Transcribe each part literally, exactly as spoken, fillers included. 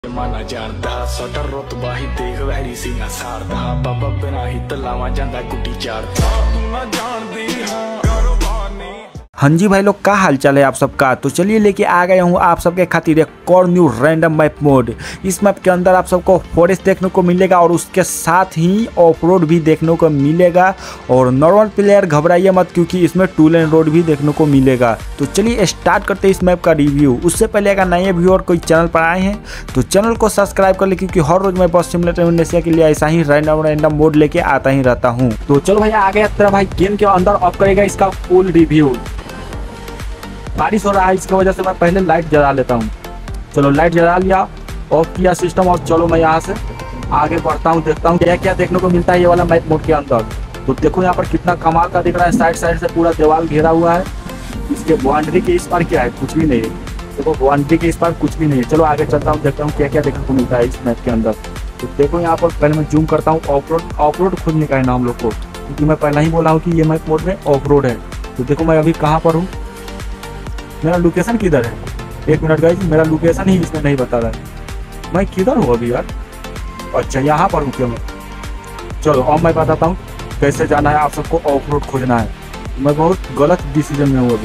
माना जानदा सटर रुतबा ही देख वैरी सिंह सारदा बाबा बिना ही तलावा जांदा गुड्डी चारदा तू ना जानदी हां हाँ जी भाई लोग, का हाल चाल है आप सबका। तो चलिए लेके आ गया हूँ आप सबके खातिर एक और न्यू रैंडम मैप मोड। इस मैप के अंदर आप सबको फॉरेस्ट देखने को मिलेगा और उसके साथ ही ऑफ रोड भी देखने को मिलेगा। और नॉर्मल प्लेयर घबराइए मत, क्योंकि इसमें टू लेन रोड भी देखने को मिलेगा। तो चलिए स्टार्ट करते हैं इस मैप का रिव्यू। उससे पहले अगर नए व्यूअर कोई चैनल पर आए हैं तो चैनल को सब्सक्राइब कर ले, क्योंकि हर रोज मैं बस सिमुलेटर इंडोनेशिया के लिए ऐसा ही रैंडम रैंडम मोड लेके आता ही रहता हूँ। तो चलो भाई आ गया तेरा भाई गेम के अंदर। ऑफ करेगा इसका फुल रिव्यू। बारिश हो रहा है, इसकी वजह से मैं पहले लाइट जला लेता हूँ। चलो लाइट जला लिया, ऑफ किया सिस्टम, और चलो मैं यहाँ से आगे बढ़ता हूँ, देखता हूँ क्या क्या देखने को मिलता है ये वाला मैप मोड के अंदर। तो देखो यहाँ पर कितना कमाल का दिख रहा है। साइड साइड से पूरा दीवार घेरा हुआ है। इसके बाउंड्री के इस पार क्या है, कुछ भी नहीं है। देखो बाउंड्री के इस पार कुछ भी नहीं है। चलो आगे चलता हूँ, देखता हूँ क्या क्या देखने को मिलता है इस मैप के अंदर। तो देखो यहाँ पर पहले मैं जूम करता हूँ। ऑफ रोड ऑफ रोड खोजने का है ना हम लोग को, क्योंकि मैं पहले ही बोला हूँ कि ये मैप मोड में ऑफ रोड है। तो देखो मैं अभी कहाँ पर हूँ, मेरा लोकेशन किधर है। एक मिनट गाइस, मेरा लोकेशन ही इसमें नहीं बता रहा है। मैं किधर हूँ अभी यार। अच्छा यहाँ पर हूँ क्या मैं। चलो अब मैं बताता हूँ कैसे जाना है आप सबको। ऑफ रोड खोजना है। मैं बहुत गलत डिसीजन में हूँ,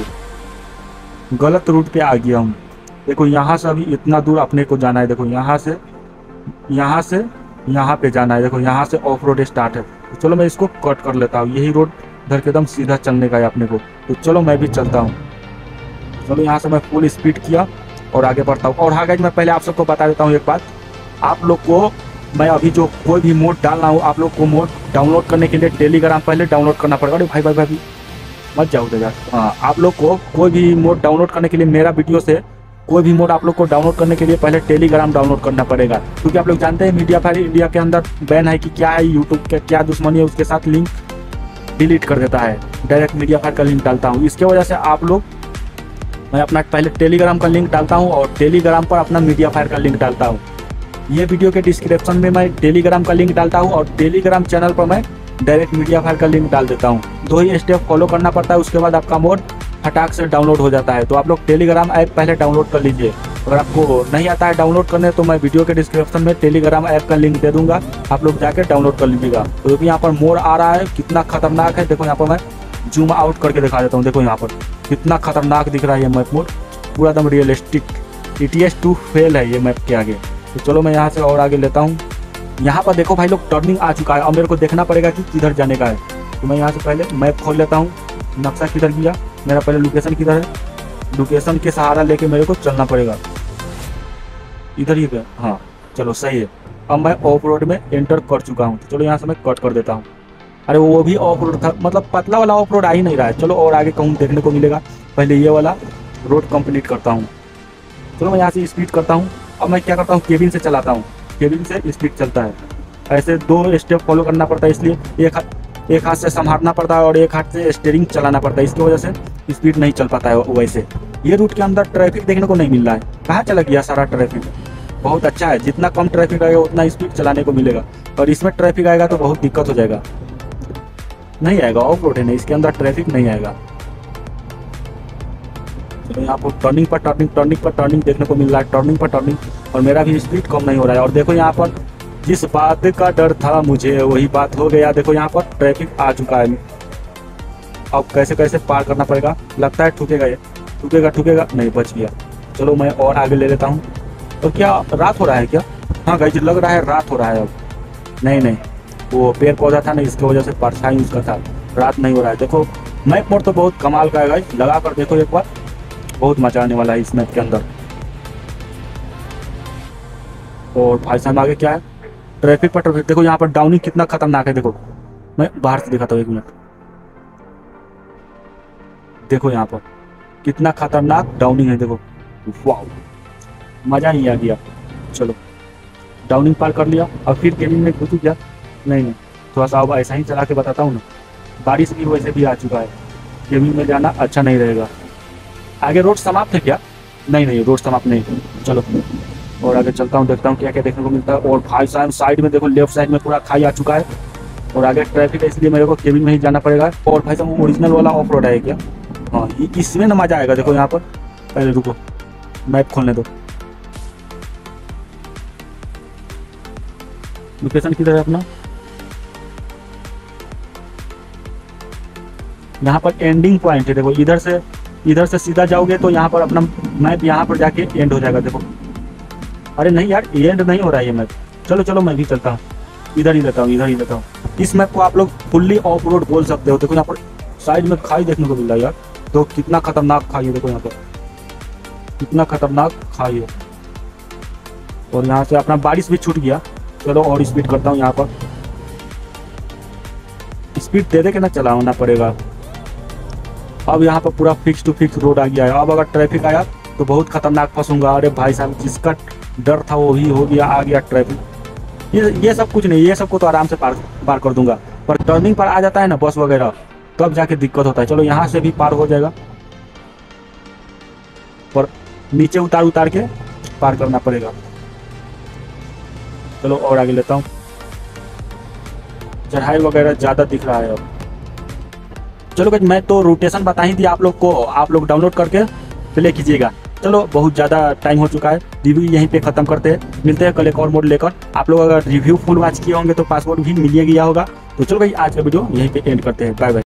अभी गलत रूट पे आ गया हूँ। देखो यहाँ से अभी इतना दूर अपने को जाना है। देखो यहाँ से यहाँ से यहाँ पे जाना है। देखो यहाँ से ऑफ रोड स्टार्ट है। तो चलो मैं इसको कट कर लेता हूँ। यही रोड इधर के एकदम सीधा चलने का है अपने को। तो चलो मैं भी चलता हूँ। चलो यहाँ से मैं फुल स्पीड किया और आगे बढ़ता हूँ। और हाँ गाइस, मैं पहले आप सबको बता देता हूँ एक बात। आप लोग को मैं अभी जो कोई भी मोड डाल रहा हूँ, आप लोग को मोड डाउनलोड करने के लिए टेलीग्राम पहले डाउनलोड करना पड़ेगा। अरे भाई भाई भाई मत जाओ यार। हाँ, आप लोग को कोई भी मोड डाउनलोड करने के लिए, मेरा वीडियो से कोई भी मोड आप लोग को डाउनलोड करने के लिए पहले टेलीग्राम डाउनलोड करना पड़ेगा। क्योंकि आप लोग जानते हैं मीडिया फायर इंडिया के अंदर बैन है कि क्या है, यूट्यूब के क्या दुश्मनी है, उसके साथ लिंक डिलीट कर देता है। डायरेक्ट मीडिया फायर का लिंक डालता हूँ। इसके वजह से आप लोग, मैं अपना पहले टेलीग्राम का लिंक डालता हूं और टेलीग्राम पर अपना मीडिया फायर का लिंक डालता हूं। ये वीडियो के डिस्क्रिप्शन में मैं टेलीग्राम का लिंक डालता हूं और टेलीग्राम चैनल पर मैं डायरेक्ट मीडिया फायर का लिंक डाल देता हूं। दो ही स्टेप फॉलो करना पड़ता है, उसके बाद आपका मोड फटाक से डाउनलोड हो जाता है। तो आप लोग टेलीग्राम ऐप पहले डाउनलोड कर लीजिए। अगर आपको नहीं आता है डाउनलोड करने, तो मैं वीडियो के डिस्क्रिप्शन में टेलीग्राम ऐप का लिंक दे दूंगा, आप लोग जाकर डाउनलोड कर लीजिएगा। तो यहाँ पर मोड आ रहा है, कितना खतरनाक है। देखो यहाँ पर मैं जूम आउट करके दिखा देता हूँ। देखो यहाँ पर कितना खतरनाक दिख रहा है ये मैप मोड, पूरा एकदम realistic. E T S two fail है ये मैप के आगे। तो चलो मैं यहाँ से और आगे लेता हूँ। यहाँ पर देखो भाई लोग टर्निंग आ चुका है। अब मेरे को देखना पड़ेगा कि किधर जाने का है। तो मैं यहाँ से पहले मैप खोल लेता हूँ। नक्शा किधर गया मेरा, पहले लोकेशन किधर है, लोकेशन के सहारा लेके मेरे को चलना पड़ेगा। इधर ही पे, हाँ चलो सही है। अब मैं ऑफ रोड में एंटर कर चुका हूँ। तो चलो यहाँ से मैं कट कर देता हूँ। अरे वो भी ऑफ रोड था, मतलब पतला वाला ऑफ रोड आ ही नहीं रहा है। चलो और आगे कहूँ देखने को मिलेगा। पहले ये वाला रोड कंप्लीट करता हूँ। चलो मैं यहाँ से स्पीड करता हूँ। अब मैं क्या करता हूँ, केबिन से चलाता हूँ। केबिन से स्पीड चलता है। ऐसे दो स्टेप फॉलो करना पड़ता है, इसलिए एक हाथ एक हाथ से संभालना पड़ता है और एक हाथ से स्टीयरिंग चलाना पड़ता है। इसकी वजह से स्पीड नहीं चल पाता है। वैसे ये रूट के अंदर ट्रैफिक देखने को नहीं मिल रहा है। कहाँ चला गया सारा ट्रैफिक। बहुत अच्छा है, जितना कम ट्रैफिक आएगा उतना स्पीड चलाने को मिलेगा। और इसमें ट्रैफिक आएगा तो बहुत दिक्कत हो जाएगा। नहीं आएगा, ऑफ रोड है नहीं, इसके अंदर ट्रैफिक नहीं आएगा। चलो यहाँ पर टर्निंग पर टर्निंग टर्निंग पर टर्निंग देखने को मिल रहा है। टर्निंग पर टर्निंग, और मेरा भी स्पीड कम नहीं हो रहा है। और देखो यहाँ पर जिस बात का डर था मुझे, वही बात हो गया। देखो यहाँ पर ट्रैफिक आ चुका है। अब कैसे कैसे पार करना पड़ेगा। लगता है ठुकेगा, ये ठुकेगा ठुकेगा नहीं, बच गया। चलो मैं और आगे ले लेता हूँ। तो क्या रात हो रहा है क्या। हाँ गाइस, लग रहा है रात हो रहा है। अब नहीं नहीं, वो पेड़ पौधा था ना, इसकी वजह से परछाई उसका था। रात नहीं हो रहा है। देखो मैप मोड तो बहुत कमाल का है गाइस, लगा कर देखो एक बार, बहुत मजा आने वाला है इस मैप के अंदर। और भाई साहब आगे क्या है, ट्रैफिक पर ट्रैफिक। देखो यहाँ पर डाउनिंग कितना खतरनाक है। देखो मैं बाहर से दिखाता हूँ, एक मिनट। देखो यहाँ पर कितना खतरनाक डाउनिंग है। देखो वाह, मजा ही आ गया। चलो डाउनिंग पार कर लिया। अब फिर केबिन में घुस गया। नहीं नहीं, थोड़ा सा अब ऐसा ही चला के बताता हूँ ना। बारिश भी वैसे भी आ चुका है, केबिन में जाना अच्छा नहीं रहेगा। आगे रोड समाप्त है क्या। नहीं नहीं, रोड समाप्त नहीं। चलो और आगे चलता हूँ, देखता हूँ क्या क्या देखने को मिलता है। और भाई साहब साइड में देखो, लेफ्ट साइड में पूरा खाई आ चुका है और आगे ट्रैफिक है, इसलिए मेरे को केबिन में ही जाना पड़ेगा। और भाई साहब ओरिजिनल वाला ऑफ रोड है क्या। हाँ, इसमें ना मजा आएगा। देखो यहाँ पर, पहले रुको मैप खोलने दो। लोकेशन किधर है अपना? यहाँ पर एंडिंग पॉइंट है, देखो इधर से इधर से सीधा जाओगे तो यहाँ पर अपना मैप यहाँ पर जाके एंड हो जाएगा। देखो अरे नहीं यार, एंड नहीं हो रहा है ये मैप। चलो चलो मैं भी चलता हूँ, इधर ही लेता हूँ, इधर ही लेता हूँ। इस मैप को आप लोग फुल्ली ऑफ रोड बोल सकते हो। देखो यहाँ पर साइड में खाई देखने को मिल रहा है यार, तो कितना खतरनाक खाई है। देखो यहाँ पर कितना खतरनाक खाई है, और यहाँ से अपना बारिश भी छूट गया। चलो और स्पीड करता हूँ, यहाँ पर स्पीड दे दे के ना चलाना पड़ेगा। अब यहाँ पर पूरा फिक्स टू फिक्स रोड आ गया है। अब अगर ट्रैफिक आया तो बहुत खतरनाक फंसूंगा। अरे भाई साहब, जिसका डर था वो ही हो गया, आ गया ट्रैफिक। ये ये सब कुछ नहीं, ये सब को तो आराम से पार पार कर दूंगा, पर टर्निंग पर आ जाता है ना बस वगैरह, तब जाके दिक्कत होता है। चलो यहाँ से भी पार हो जाएगा, पर नीचे उतार उतार के पार करना पड़ेगा। चलो और आगे लेता हूँ, चढ़ाई वगैरह ज़्यादा दिख रहा है अब। चलो भाई, मैं तो रोटेशन बता ही दिया आप लोग को, आप लोग डाउनलोड करके प्ले कीजिएगा। चलो बहुत ज़्यादा टाइम हो चुका है, रिव्यू यहीं पे ख़त्म करते हैं। मिलते हैं कल एक और मोड लेकर। आप लोग अगर रिव्यू फुल वॉच किए होंगे तो पासवर्ड भी मिल गया होगा। तो चलो भाई, आज का वीडियो यहीं पे एंड करते हैं। Bye bye.